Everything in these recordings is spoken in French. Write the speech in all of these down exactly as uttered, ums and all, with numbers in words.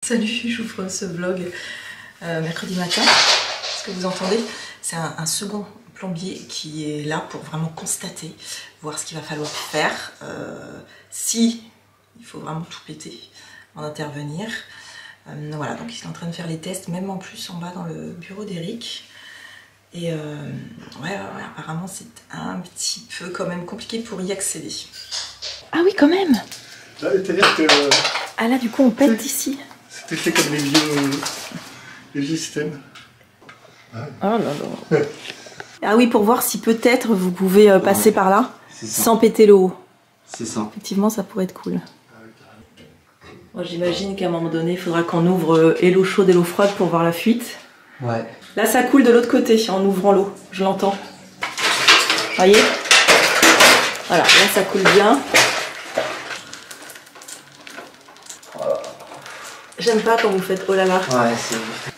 Salut, j'ouvre ce vlog euh, mercredi matin. Ce que vous entendez, c'est un, un second plombier qui est là pour vraiment constater, voir ce qu'il va falloir faire, euh, si il faut vraiment tout péter, en intervenir. Euh, voilà, donc il est en train de faire les tests, même en plus en bas dans le bureau d'Eric. Et euh, ouais, ouais, apparemment c'est un petit peu quand même compliqué pour y accéder. Ah oui, quand même. C'est-à-dire que... Ah là, du coup, on pète ici. C'était fait comme les vieux, les vieux systèmes. Ah. Oh là là. Ah oui, pour voir si peut-être vous pouvez euh, passer ouais, par là sans péter le haut. C'est ça. Effectivement, ça pourrait être cool. Moi, j'imagine qu'à un moment donné, il faudra qu'on ouvre euh, et l'eau chaude et l'eau froide pour voir la fuite. Ouais. Là, ça coule de l'autre côté en ouvrant l'eau. Je l'entends. Voyez? Voilà, là, ça coule bien. J'aime pas quand vous faites oh là là. Ouais, c'est...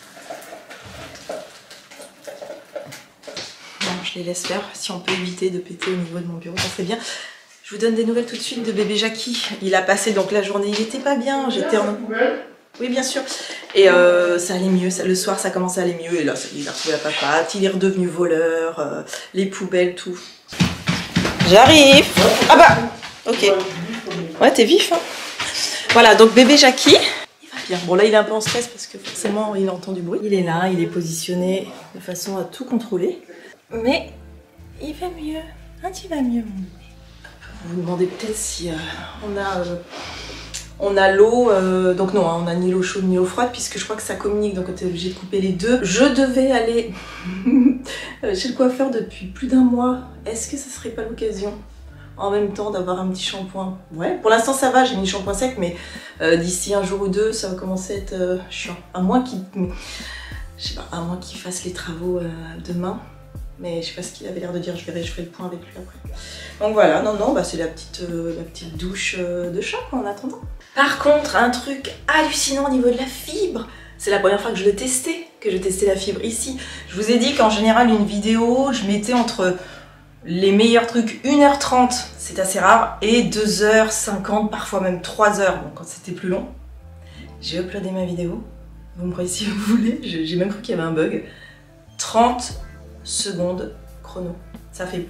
Bon, je les laisse faire. Si on peut éviter de péter au niveau de mon bureau, ça serait bien. Je vous donne des nouvelles tout de suite de bébé Jackie. Il a passé donc la journée, il était pas bien. J'étais en... Oui, bien sûr. Et euh, ça allait mieux. Ça, le soir, ça commençait à aller mieux. Et là, il a retrouvé la papate. Il est redevenu voleur. Euh, les poubelles, tout. J'arrive. Ah bah, ok. Ouais, t'es vif, hein. Voilà, donc bébé Jackie. Bien. Bon là il est un peu en stress parce que forcément il entend du bruit. Il est là, il est positionné de façon à tout contrôler. Mais il va mieux. Hein, tu vas mieux. Vous vous demandez peut-être si euh, on a, euh, on a l'eau. Euh, donc non, hein, on n'a ni l'eau chaude ni l'eau froide puisque je crois que ça communique. Donc on est obligé de couper les deux. Je devais aller chez le coiffeur depuis plus d'un mois. Est-ce que ce serait pas l'occasion en même temps d'avoir un petit shampoing? Ouais, pour l'instant ça va, j'ai mis le shampoing sec, mais euh, d'ici un jour ou deux, ça va commencer à être euh, chiant. À moins qu'il, je sais pas, à moins qu'il fasse les travaux euh, demain. Mais je sais pas ce qu'il avait l'air de dire, je verrai, je ferai le point avec lui après. Donc voilà, non, non, bah c'est la petite, euh, la petite douche euh, de chat quoi, en attendant. Par contre, un truc hallucinant au niveau de la fibre. C'est la première fois que je le testais, que je testais la fibre ici. Je vous ai dit qu'en général, une vidéo, je mettais entre... les meilleurs trucs, une heure trente, c'est assez rare, et deux heures cinquante, parfois même trois heures, bon, quand c'était plus long. J'ai uploadé ma vidéo, vous me croyez si vous voulez, j'ai même cru qu'il y avait un bug. trente secondes chrono, ça fait...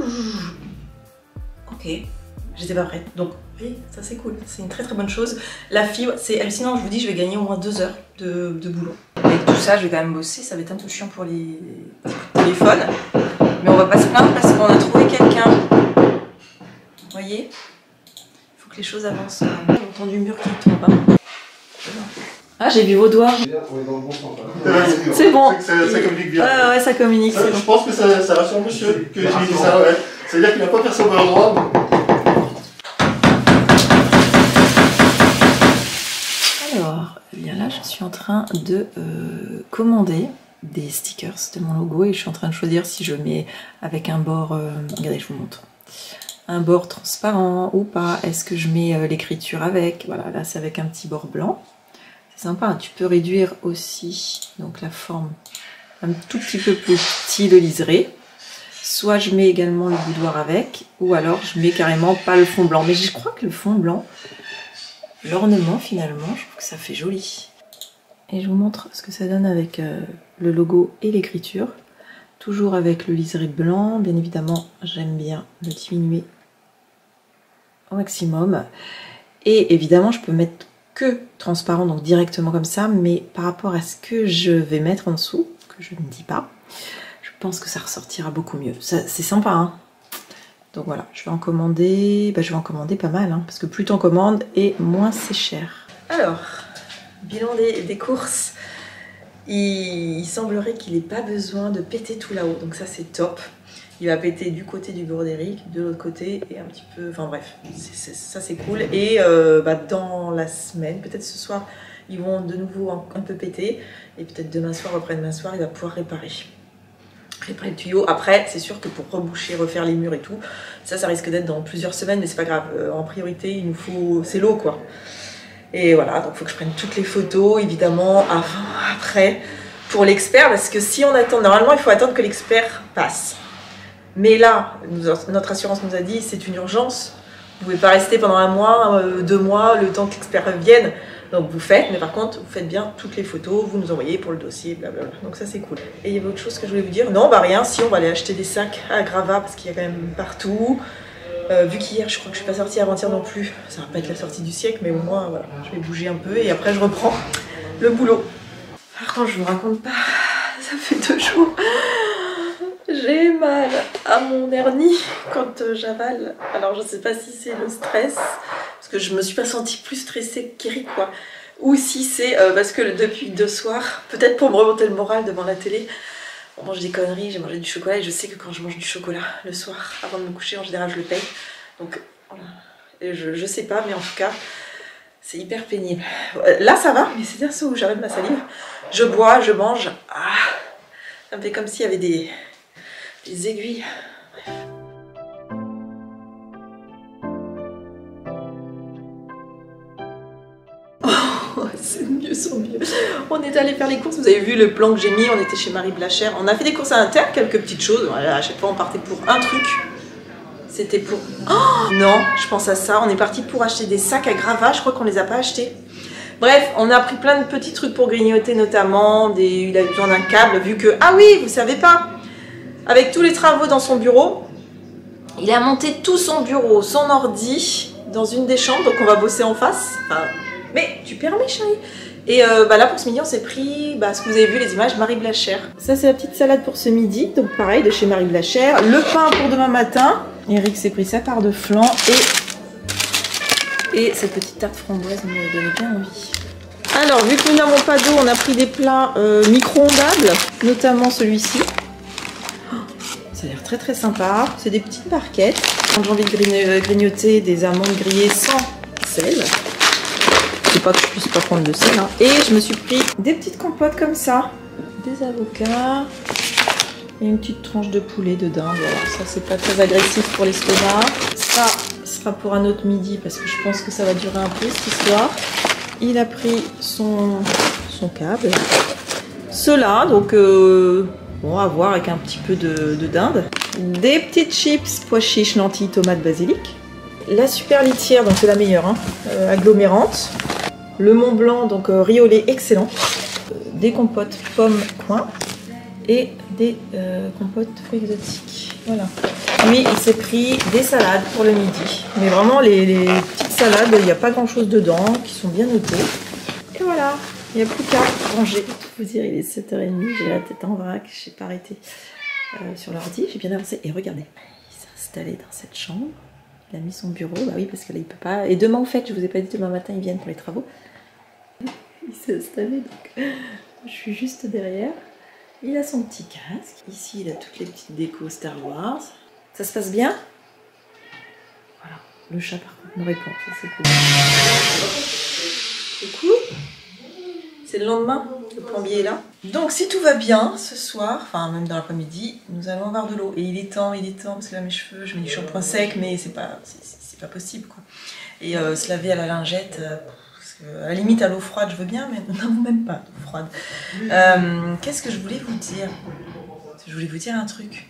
Ok, j'étais pas prête, donc oui, ça c'est cool, c'est une très très bonne chose. La fibre, c'est hallucinant, je vous dis, je vais gagner au moins deux heures de, de boulot. Avec tout ça, je vais quand même bosser, ça va être un peu chiant pour les téléphones. Mais on va pas se plaindre parce qu'on a trouvé quelqu'un. Vous voyez? Il faut que les choses avancent. On entend du mur qui tombe. Hein. Ah, j'ai vu vos doigts. C'est bon. Ça, ça communique bien. Ah ouais, ça communique. Ça, je bon. pense que ça, ça rassure monsieur que j'ai dit ça, ouais. Ça veut dire qu'il n'a pas percé au bon endroit. Alors, eh bien là, je suis en train de euh, commander des stickers de mon logo et je suis en train de choisir si je mets avec un bord, euh, regardez je vous montre, un bord transparent ou pas, est-ce que je mets euh, l'écriture avec, voilà là c'est avec un petit bord blanc, c'est sympa, hein. Tu peux réduire aussi donc la forme un tout petit peu plus petit de liseré, soit je mets également le boudoir avec ou alors je mets carrément pas le fond blanc, mais je crois que le fond blanc, l'ornement finalement, je trouve que ça fait joli. Et je vous montre ce que ça donne avec euh, le logo et l'écriture. Toujours avec le liseré blanc. Bien évidemment, j'aime bien le diminuer au maximum. Et évidemment, je peux mettre que transparent, donc directement comme ça. Mais par rapport à ce que je vais mettre en dessous, que je ne dis pas, je pense que ça ressortira beaucoup mieux. C'est sympa, hein. Donc voilà, je vais en commander, bah, je vais en commander pas mal, hein, parce que plus t'en commandes et moins c'est cher. Alors... bilan des, des courses, il, il semblerait qu'il n'ait pas besoin de péter tout là-haut, donc ça c'est top. Il va péter du côté du bureau d'Eric, de l'autre côté, et un petit peu, enfin bref, c est, c est, ça c'est cool. Et euh, bah, dans la semaine, peut-être ce soir, ils vont de nouveau un, un peu péter, et peut-être demain soir, après-demain soir, il va pouvoir réparer. Réparer le tuyau. Après, c'est sûr que pour reboucher, refaire les murs et tout, ça, ça risque d'être dans plusieurs semaines, mais c'est pas grave. Euh, en priorité, il nous faut, c'est l'eau quoi. Et voilà, donc il faut que je prenne toutes les photos, évidemment, avant, après, pour l'expert, parce que si on attend, normalement, il faut attendre que l'expert passe. Mais là, nous, notre assurance nous a dit, c'est une urgence, vous ne pouvez pas rester pendant un mois, euh, deux mois, le temps que l'expert revienne. Donc vous faites, mais par contre vous faites bien toutes les photos, vous nous envoyez pour le dossier, blablabla. Donc ça c'est cool. Et il y avait autre chose que je voulais vous dire? Non, bah rien, si on va aller acheter des sacs à Grava parce qu'il y a quand même partout. Euh, vu qu'hier je crois que je suis pas sortie avant-hier non plus, ça va pas être la sortie du siècle, mais au moins voilà, je vais bouger un peu et après je reprends le boulot. Par contre je vous raconte pas, ça fait deux jours. J'ai mal à mon hernie quand euh, j'avale. Alors je sais pas si c'est le stress, parce que je me suis pas sentie plus stressée qu'Eric quoi. Ou si c'est euh, parce que depuis deux soirs, peut-être pour me remonter le moral devant la télé, on mange des conneries, j'ai mangé du chocolat et je sais que quand je mange du chocolat le soir, avant de me coucher, en général je le paye. Donc voilà. Et je, je sais pas, mais en tout cas, c'est hyper pénible. Là ça va, mais c'est-à-dire ça où j'arrête ma salive. Je bois, je mange. Ah, ça me fait comme s'il y avait des... des aiguilles. Oh, c'est mieux sans mieux. On est allé faire les courses, vous avez vu le plan que j'ai mis, on était chez Marie Blachère. On a fait des courses à l'interne, quelques petites choses. À chaque fois on partait pour un truc. C'était pour... Oh non, je pense à ça. On est parti pour acheter des sacs à Grava, je crois qu'on les a pas achetés. Bref, on a pris plein de petits trucs pour grignoter notamment. Des... Il a besoin d'un câble vu que... Ah oui, vous savez pas, avec tous les travaux dans son bureau, il a monté tout son bureau, son ordi, dans une des chambres, donc on va bosser en face. Enfin, mais tu permets chérie. Et euh, bah là pour ce midi on s'est pris, bah, ce que vous avez vu les images, Marie Blachère. Ça c'est la petite salade pour ce midi, donc pareil de chez Marie Blachère. Le pain pour demain matin. Eric s'est pris sa part de flan et, et cette petite tarte framboise me donnait bien envie. Alors vu que nous n'avons pas d'eau, on a pris des plats euh, micro-ondables, notamment celui-ci. Ça a l'air très très sympa. C'est des petites barquettes. Quand j'ai envie de grignoter des amandes grillées sans sel. C'est pas que je puisse pas prendre de sel. Hein. Et je me suis pris des petites compotes comme ça. Des avocats. Et une petite tranche de poulet de dinde. Voilà, ça c'est pas très agressif pour l'estomac. Ça sera pour un autre midi parce que je pense que ça va durer un peu cette histoire. Il a pris son, son câble. Ceux-là, donc... Euh, bon, à voir avec un petit peu de, de dinde. Des petites chips, pois chiches, lentilles, tomates, basilic. La super litière, donc c'est la meilleure, hein, euh, agglomérante. Le Mont Blanc, donc euh, riz au lait excellent. Euh, des compotes pommes coin. Et des euh, compotes fruits exotiques. Voilà. Lui, il s'est pris des salades pour le midi. Mais vraiment, les, les petites salades, il n'y a pas grand chose dedans, qui sont bien notées. Et voilà. Il n'y a plus qu'à ranger. Pour vous dire, il est sept heures trente, j'ai la tête en vrac, je n'ai pas arrêté euh, sur l'ordi, j'ai bien avancé. Et regardez, il s'est installé dans cette chambre, il a mis son bureau, bah oui, parce que là il peut pas. Et demain, en fait, je vous ai pas dit, demain matin, ils viennent pour les travaux. Il s'est installé, donc je suis juste derrière. Il a son petit casque. Ici, il a toutes les petites décos Star Wars. Ça se passe bien? Voilà, le chat par contre me répond, ça c'est cool. C'est cool. C'est le lendemain, le plombier est là. Donc si tout va bien ce soir, enfin même dans l'après-midi, nous allons avoir de l'eau. Et il est temps, il est temps, parce que là mes cheveux, je mets du shampoing sec, mais c'est pas, c'est pas possible quoi. Et euh, se laver à la lingette, euh, parce que, à la limite à l'eau froide je veux bien, mais nous n'avons même pas d'eau froide. Euh, Qu'est-ce que je voulais vous dire? Je voulais vous dire un truc.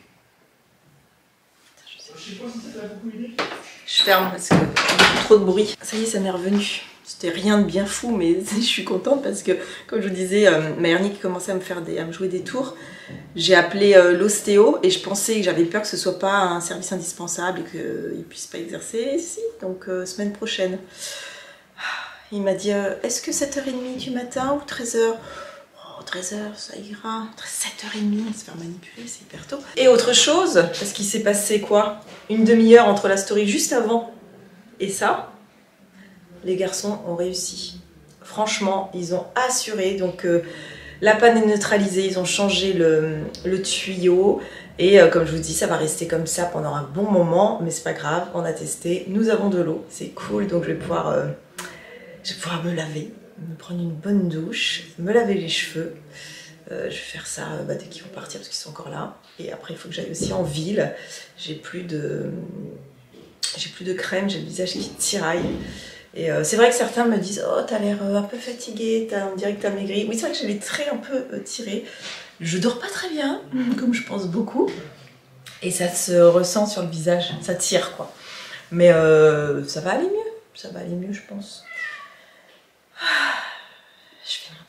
Je ferme parce que j'ai trop de bruit. Ça y est, ça m'est revenu. C'était rien de bien fou, mais je suis contente parce que, comme je vous disais, euh, ma hernie qui commençait à me faire des, à me jouer des tours, j'ai appelé euh, l'ostéo et je pensais que j'avais peur que ce soit pas un service indispensable et qu'il ne puisse pas exercer. Si, donc euh, semaine prochaine. Il m'a dit euh, est-ce que sept heures trente du matin ou treize heures? Oh, treize heures, ça ira. sept heures trente, se faire manipuler, c'est hyper tôt. Et autre chose, parce qu'il s'est passé quoi? Une demi-heure entre la story juste avant et ça. Les garçons ont réussi. Franchement, ils ont assuré. Donc, euh, la panne est neutralisée. Ils ont changé le, le tuyau. Et euh, comme je vous dis, ça va rester comme ça pendant un bon moment. Mais c'est pas grave, on a testé. Nous avons de l'eau. C'est cool. Donc, je vais pouvoir, euh, je vais pouvoir me laver, me prendre une bonne douche, me laver les cheveux. Euh, je vais faire ça euh, bah, dès qu'ils vont partir parce qu'ils sont encore là. Et après, il faut que j'aille aussi en ville. J'ai plus de, j'ai plus de crème. J'ai le visage qui tiraille. Et euh, c'est vrai que certains me disent oh t'as l'air euh, un peu fatiguée, on dirait que t'as maigri. Oui c'est vrai que j'ai les traits un peu euh, tirés. Je dors pas très bien, comme je pense beaucoup. Et ça se ressent sur le visage, ça tire quoi. Mais euh, ça va aller mieux, ça va aller mieux je pense.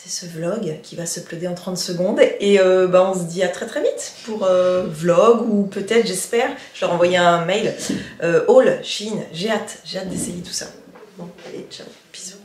starter ce vlog qui va se uploader en trente secondes. Et euh, bah, on se dit à très très vite pour euh, vlog ou peut-être, j'espère, je leur envoyer un mail. Euh, haul, Chine, j'ai hâte, j'ai hâte d'essayer tout ça. Bon, allez, ciao, bisous.